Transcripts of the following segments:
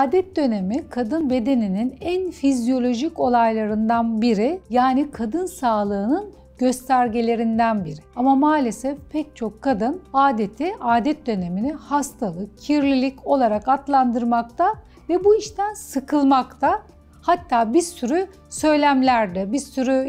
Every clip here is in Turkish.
Adet dönemi kadın bedeninin en fizyolojik olaylarından biri, yani kadın sağlığının göstergelerinden biri. Ama maalesef pek çok kadın adet dönemini hastalık, kirlilik olarak adlandırmakta ve bu işten sıkılmakta. Hatta bir sürü söylemlerde, bir sürü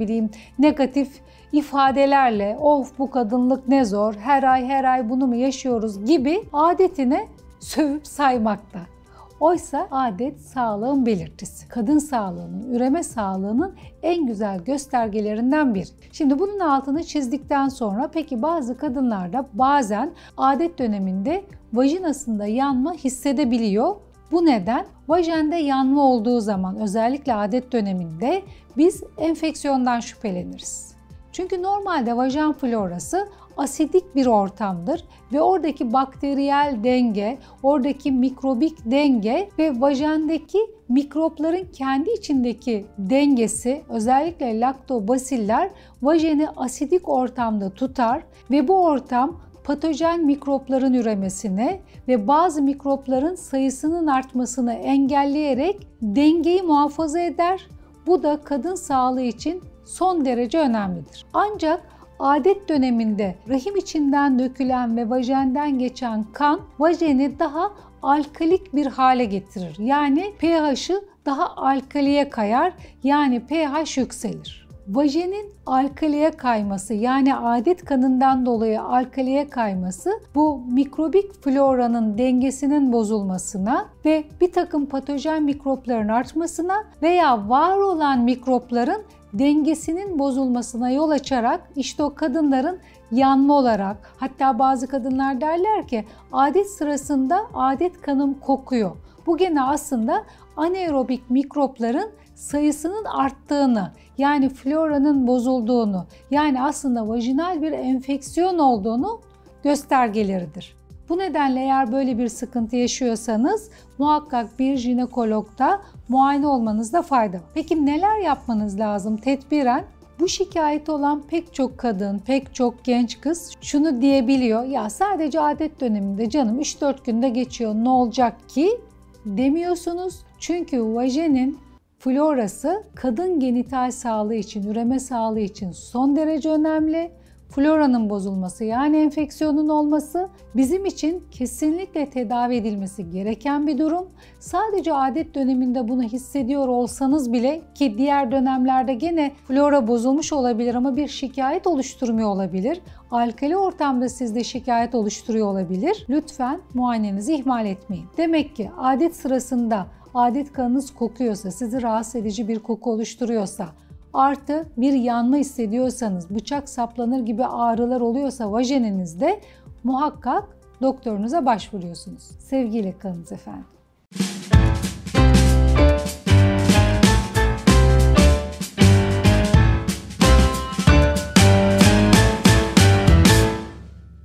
negatif ifadelerle "of bu kadınlık ne zor, her ay bunu mu yaşıyoruz" gibi adetine sövüp saymakta. Oysa adet sağlığın belirtisi. Kadın sağlığının, üreme sağlığının en güzel göstergelerinden biri. Şimdi bunun altını çizdikten sonra peki bazı kadınlarda bazen adet döneminde vajinasında yanma hissedebiliyor. Bu neden? Vajende yanma olduğu zaman, özellikle adet döneminde biz enfeksiyondan şüpheleniriz. Çünkü normalde vajen florası asidik bir ortamdır ve oradaki bakteriyel denge, oradaki mikrobik denge ve vajendeki mikropların kendi içindeki dengesi, özellikle laktobasiller vajeni asidik ortamda tutar ve bu ortam patojen mikropların üremesine ve bazı mikropların sayısının artmasını engelleyerek dengeyi muhafaza eder. Bu da kadın sağlığı için son derece önemlidir. Ancak adet döneminde rahim içinden dökülen ve vajenden geçen kan vajeni daha alkalik bir hale getirir. Yani pH'ı daha alkaliye kayar, yani pH yükselir. Vajenin alkaliye kayması, yani adet kanından dolayı alkaliye kayması, bu mikrobik floranın dengesinin bozulmasına ve bir takım patojen mikropların artmasına veya var olan mikropların dengesinin bozulmasına yol açarak işte o kadınların yanma olarak, hatta bazı kadınlar derler ki adet sırasında adet kanım kokuyor. Bu gene aslında anaerobik mikropların sayısının arttığını, yani floranın bozulduğunu, yani aslında vajinal bir enfeksiyon olduğunu göstergeleridir. Bu nedenle eğer böyle bir sıkıntı yaşıyorsanız muhakkak bir jinekologda muayene olmanızda fayda var. Peki neler yapmanız lazım tedbiren? Bu şikayeti olan pek çok kadın, pek çok genç kız şunu diyebiliyor: ya sadece adet döneminde canım 3-4 günde geçiyor, ne olacak ki demiyorsunuz. Çünkü vajenin florası kadın genital sağlığı için, üreme sağlığı için son derece önemli. Floranın bozulması, yani enfeksiyonun olması bizim için kesinlikle tedavi edilmesi gereken bir durum. Sadece adet döneminde bunu hissediyor olsanız bile, ki diğer dönemlerde gene flora bozulmuş olabilir ama bir şikayet oluşturmuyor olabilir. Alkali ortamda sizde şikayet oluşturuyor olabilir. Lütfen muayenenizi ihmal etmeyin. Demek ki adet sırasında adet kanınız kokuyorsa, sizi rahatsız edici bir koku oluşturuyorsa, artı bir yanma hissediyorsanız, bıçak saplanır gibi ağrılar oluyorsa vajeninizde, muhakkak doktorunuza başvuruyorsunuz. Sevgiyle kalınız efendim.